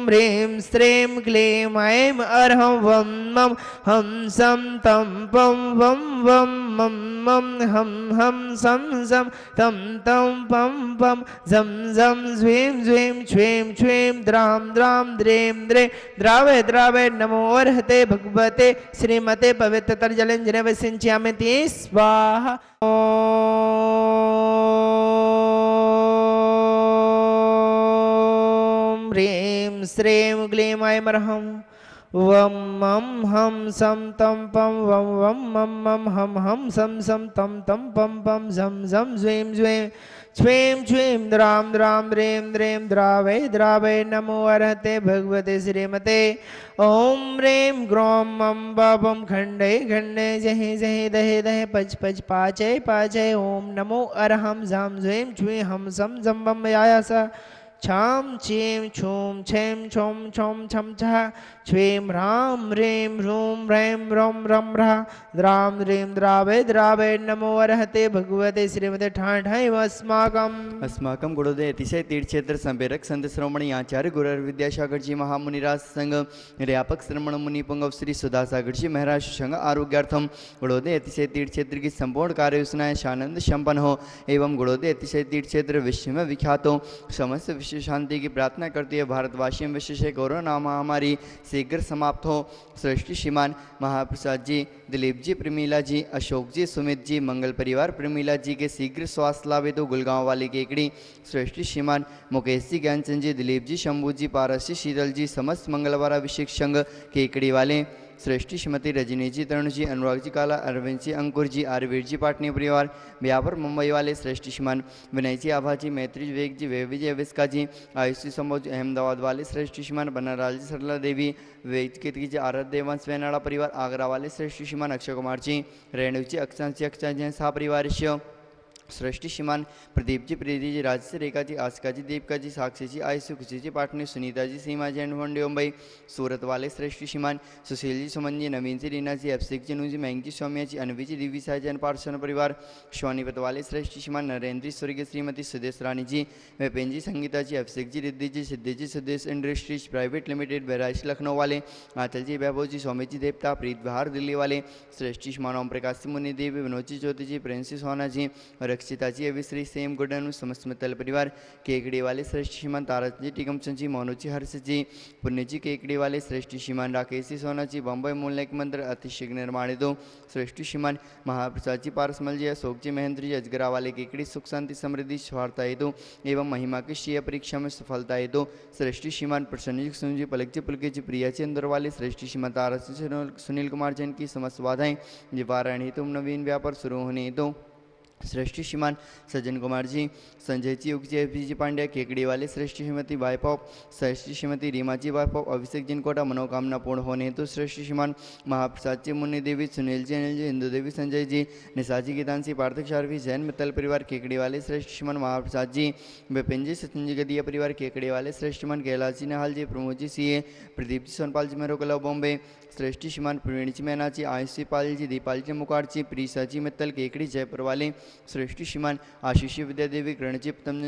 ह्रीं श्रीं क्लीं ऐं अर्हं वं मं हं सं तं पं वं मं मं हं हं सं सं तं तं पं पं झं झं झ्वीं झ्वीं छ्वीं छ्वीं द्रां द्रां द्रीं द्रीं द्रावे द्रावे नमो अर्हते भगवते श्रीमते पवित्रतरजलं विसिञ्चामि ते स्वाहा। ह्रीं श्रीं क्लीं ऐं अर्हं वं मं हं सं तं पं वं मं मं हं हं सं सं तं तं पं पं झं झं झ्वीं झ्वीं छ्वीं छ्वीं द्रां द्रां द्रीं द्रीं द्रावै द्रावै नमो अर्हते भगवते श्रीमते ॐ ह्रीं ग्रौं मं बं खण्डे खण्डे जहि जहि दहे दहे पच पच पाचय पाचय ॐ नमो अर्हं झां झ्वीं छ्वीं हं सं झं बं यायास छां चीं छूं छें छौं छौं छं छः छ्वीं ह्रां ह्रीं ह्रूं ह्रैं ह्रौं रं ह्रः द्रां द्रीं द्रावै द्रावै नमो अर्हते भगवते श्रीमते ठां ठां अस्माकं गुरुदेव अतिशय तीर्थ क्षेत्र संप्रेरक संत श्रवणी आचार्य गुरु विद्यासागर जी महामुनिराज संघ निर्यापक श्रमण मुनि पुंगव श्री सुधासागर जी महाराज संघ आरोग्यार्थम गुरुदेव अतिशय तीर्थ क्षेत्र की संपूर्ण कार्य योजनाएं शानंद संपन्न हो एवं गुरुदेव अतिशय तीर्थ क्षेत्र विश्व में विख्यात हो। समस्त विश्व शांति की प्रार्थना करती है। भारतवासियों में विशेष कोरोना महामारी शीघ्र समाप्त हो। सृष्टि श्रीमान महाप्रसाद जी, दिलीप जी, प्रमीला जी, अशोक जी, सुमित जी, मंगल परिवार प्रमीला जी के शीघ्र स्वास्थ्य लाभ हेतु गुलगांव वाली केकड़ी सृष्टि श्रीमान मुकेश जी, ज्ञानचंद जी, दिलीप जी, शंभू जी, पारस जी, शीतल जी, समस्त मंगलवार अभिषेक संघ केकड़ी वाले सृष्टि श्रीमती रजनी जी, तरुण जी, अनुराग जी, काला, अरविंद जी, अंकुर जी, आरवीर जी, पाटनी परिवार व्यापार मुंबई वाले सृष्टि श्रीमान विनय जी, आभा जी, मैत्री विवेक जी, वेवी जी, अविस्का जी, आयुषी समोज अहमदाबाद वाले सृष्टि श्रीमान बनराल जी, सरला देवी, विवेक कीर्ति जी, आरत देवंश वेनाड़ा परिवार आगरा वाले सृष्टि श्रीमान अक्षय कुमार जी, रेणु जी, अक्षांश जी, अक्षय जैन साह परिवार सृष्टि श्रीमान प्रदीप जी, प्रीति जी, राजश्री, रेखा जी, आस्का जी, दीपिका जी, साक्षी जी, आयुषी, खुशी जी, पाटनी, सुनीता जी, सीमा जी, एंड मुंबई सूरत वाले सृष्टि श्रीमान सुशील जी, सुमन जी, नवीन जी, रीना जी, अभिषेक जी, नू जी, महंग जी, सौम्या जी, अनवी जी, दिव्य साई जैन पार्षण परिवार सोनीपत वाले सृष्टि श्रीमान नरेंद्र स्वर्गीय Shrimati Sudesh Rani ji, Vipin ji, Sangeeta ji, Abhishek ji, Riddhi ji, Siddhi ji, Sudesh industries private limited Bahraich Lucknow वाले आंचल जी, वैभव जी, स्वामी जी, देवता प्रीत बिहार दिल्ली वाले सृष्टि श्रीमान ओम प्रकाश मुनि देवी, विनोद जी, ज्योति जी, प्रिंसी सोना जी, रक्षिता जी, अभिश्री, सेम गुडन, समस्त मित्तल परिवार केकड़ी वाले श्रेष्ठ श्रीमान तारक जी, टिकमचंद जी, मोनू जी, हर्ष जी, पुण्य जी, केकड़ी वाले श्रेष्ठ श्रीमान राकेश जी, सोना जी, बम्बई मूल मंदिर अतिशीघ्र निर्माणित हो। श्रेष्ठ श्रीमान महाप्रसाद जी, पारसमल जी, अशोक जी, महेंद्र जी, अजगरा वाले केकड़ी सुख शांति समृद्धि स्वार्थ हेतु एवं महिमा की शीय परीक्षा में सफलता हेतु श्रेष्ठ श्रीमान प्रसन्न जी, सुन जी, पलक जी, पुलके जी, प्रिया जी, अंदर वाले श्रेष्ठ श्रीमान तारक जी, सुनील कुमार जैन की समस्त बाधाएं निवारण हेतु नवीन व्यापार शुरू होने हेतु श्रेष्ठ श्रीमान सज्जन कुमार जी, संजय जी, युग जी, एफ जी पांड्या केकड़ी वाले श्रेष्ठ श्रीमती वाइपॉप, श्रेष्ठ श्रीमती रीमा जी वाइपॉप, अभिषेक जिनकोटा मनोकामना पूर्ण होने हेतु श्रेष्ठ श्रीमान महाप्रसाद जी, मुन्नी देवी, सुनील जी, अनिल जी, हिंदू देवी, संजय जी, निशा जी, गीतांशी, पार्थिक शारवी, जैन मित्तल परिवार केकड़ी वाले श्रेष्ठ श्रीमान महाप्रसाद जी, विपिन जी, सचिन जी, गदिया परिवार केकड़ी वाले श्रेष्ठ श्रीमान कैलाश जी, नहाल जी, प्रमोद जी, सीए, प्रदीप जी, सोनपाल जी, मेरो कला बॉम्बे श्रेष्ठ श्रीमान प्रवीण जी, मैना जी, आयुषी पाल जी, दीपाल जी, मुखार जी, प्रीसा जी, मित्तल केकड़ी जयपुर वाले श्रेष्ठ श्रीमान आशीष विद्यादेवी, करणजी,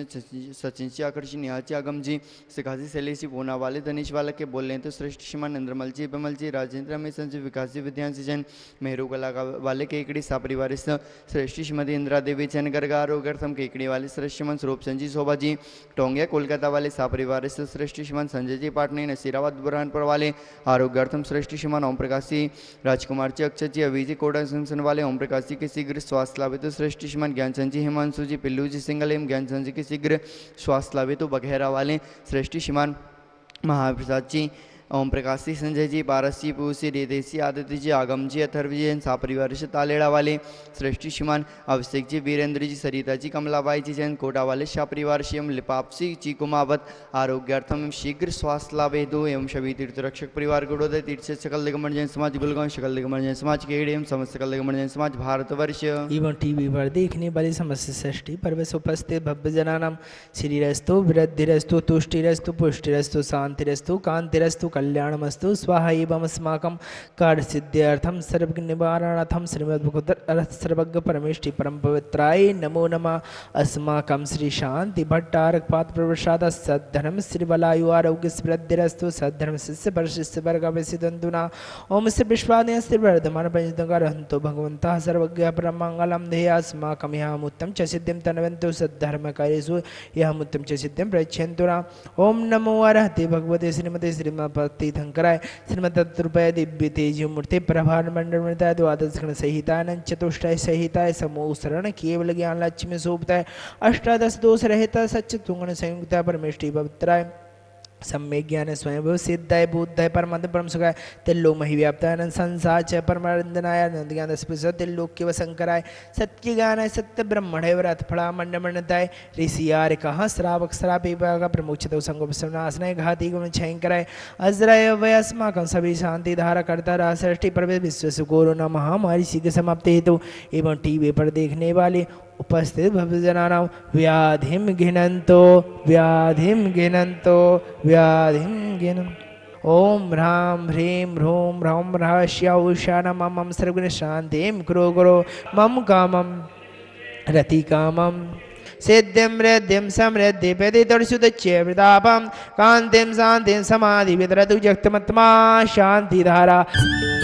सचिन जी, आकर्षी, निहाल जी, आगम जी, सिखासी, शैलेश जी, पूना वाले धनीश वाला के बोल रहे हैं तो श्रेष्ठ श्रीमान इंद्रमल जी, बिमल जी, राजेंद्र रमेश जी, विकास जी, विद्यांशी जैन मेहरू कला वाले केकड़ी सापरिवार श्रेष्ठ श्रीमती इंदिरा देवी जैन गर्गा आरोग्यर्थम केकड़ी वाले श्रेष्ठ श्रीमान स्वरूपचंद जी, शोभा जी, टोंगिया कोलकाता वाले सापरिवार श्रेष्ठ श्रीमान संजय जी, पाटनी, नसीराबाद बुरहानपुर वाले आरोग्यार्थम श्रेष्ठ श्रीमान ओम प्रकाश जी, राजकुमार जी, अक्षय जी, अवी जी, कोटा जंक्शन वाले ओम प्रकाश जी के शीघ्र स्वास्थ्य लाभ हेतु श्रेष्ठ श्रीमान ज्ञानचंद जी, हिमांशु जी, पिल्लू जी, सिंगल एम ज्ञानचंद जी के शीघ्र स्वास्थ्य लाभ हेतु बघेरा वाले श्रेष्ठ श्रीमान महाप्रसाद जी, ओम प्रकाश जी, संजय जी, पारस जी, पूसी, रिदेशी, आदित्य जी, आगम जी, अथर्व जी, जैन सापरिवार से तालेड़ा वाले श्रेष्ठ श्रीमान अभिषेक जी, वीरेंद्र जी, सरिता जी, कमलाबाई जी, जैन कोटा वाले शापरिवार से एवं लिपापसी जी, कुमावत आरोग्यार्थम शीघ्र स्वास्थ्य लाभ हेतु एवं सभी तीर्थ रक्षक परिवार गुड़ोदय तीर्थ सकल दिगंबर जैन समाज गुलगांव, सकल दिगंबर जैन समाज केड़ी एवं समस्त सकल दिगंबर जैन समाज भारतवर्ष एवं टीवी पर देखने वाले समस्त षष्ठी पर्व से उपस्थित भव्य जनानाम श्रीरस्तु वृद्धिरस्तु तुष्टिरस्तु पुष्टिरस्तु शांतिरस्तु कांतिरस्तु कल्याणमस्तु स्वाहा एवं अस्माकं कार्यसिद्ध्यर्थं सर्वनिवारणार्थं श्रीमद्भगवद्गीता सर्वज्ञ परमेष्टि परम पवित्राय नमो नमः। अस्माकं श्री शांति भट्टारक पाद प्रसाद सद्धर्म श्री बलायु आरोग्य स्मृतिरस्तु सद्धर्म शिष्य पर शिष्य वर्ग विसिदंतुना ओम श्री विश्वादय श्री वर्धमान पंचदंगरहंतो भगवन्तः सर्वज्ञ परमंगलम देया अस्माकं यामुत्तम च सिद्धिं तन्वन्तु सद्धर्म कार्येषु यामुत्तम च सिद्धिं प्रयच्छन्तुना। ओम नमो अरहते भगवते श्रीमते श्रीमद्भक्ति धंकराय श्रीमद्तत्रुपय दिव्य तेजो मूर्ति प्रभार मंडल मृताय द्वादश गण सहितानंद चतुष्टय सहिताय समूह शरण केवल ज्ञान लक्ष्मी शोभताय अष्टादश दोष रहता सच्च तुंगण संयुक्ता परमेष्टि पवित्राय सम्यक ज्ञान स्वयं सिद्धाय बुद्धाय परमात्म परम सुखाय तिल्लोक मही व्याप्ताय संसार च परमानंदनाय नंद ज्ञान स्पृश तिल्लोक के वसंकराय सत्य ज्ञानाय सत्य ब्रह्मणे व्रत फला मंडमंडताय ऋषि यार कहा श्रावक श्राप विभाग प्रमुखतो संगोपसनासनाय घाती गुण छयंकराय अजराय वयस्माकं सभी शांति धारा करता रहा सृष्टि प्रवेश विश्व कोरोना महामारी शीघ्र समाप्ति हेतु एवं टीवी पर देखने वाले उपस्थित भक्तजनानां व्याधिं घिनन्तो व्याधिं घिनन्तो ओम ह्रां ह्रीं ह्रूं ह्रौं रहस्य उषा मम सर्वगुण शांतिं कुरु मम कामं रतिकामं सिद्धिं वृद्धिं समृद्धि प्रतिदर्शुदच्य प्रतापं कान्तिं शान्तिं समाधि वितरतु जगत्मत्मा शांतिधारा।